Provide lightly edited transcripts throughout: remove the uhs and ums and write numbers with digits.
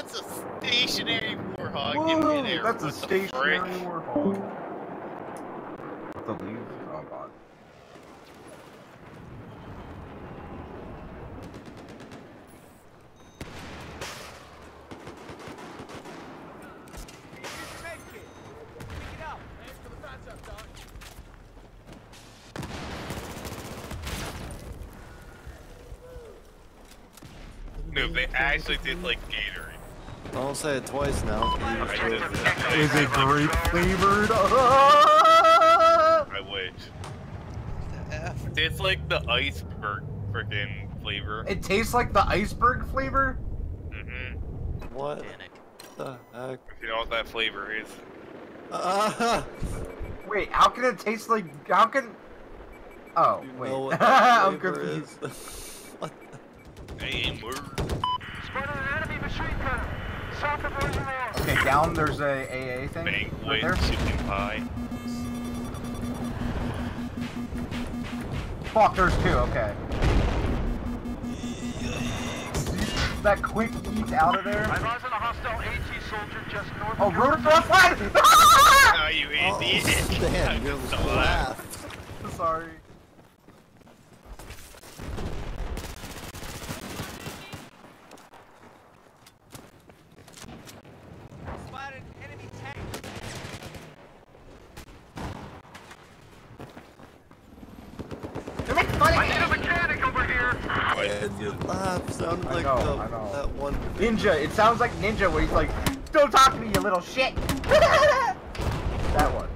That's a stationary warhog in Whoa, midair. that's a stationary frick? warhog. The leave? Oh god. No, they actually did like Gatorade. Don't say it twice now. Is it grape flavored? I wish. It's like the iceberg freaking flavor. It tastes like the iceberg flavor? Mm-hmm. What the heck? If you know what that flavor is. Wait, how can it taste like... How can... Oh, You wait. know what I'm that flavor confused. is? What the... Damn word. Okay, down there's a AA thing. Banquet, Right there. chicken pie. Fuck, there's two, okay. That quick eat out of there. I'm on a hostile AT soldier just north Oh, of rotor left side! Oh, you idiot. Damn, you Just laughed. Sorry. Spotted enemy tank. They're making fun I of need a me! mechanic over here. And your laugh sounded like I know. that one. Ninja, it sounds like Ninja where he's like, don't talk to me, you little shit! That one.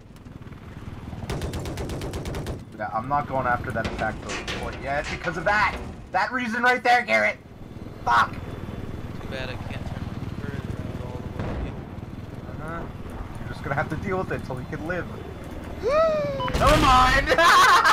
Yeah, I'm not going after that attack point yet because of that! That reason right there, Garrett! Fuck! Too bad I can't turn my converter around all the way. You're just gonna have to deal with it until he can live. Never mind!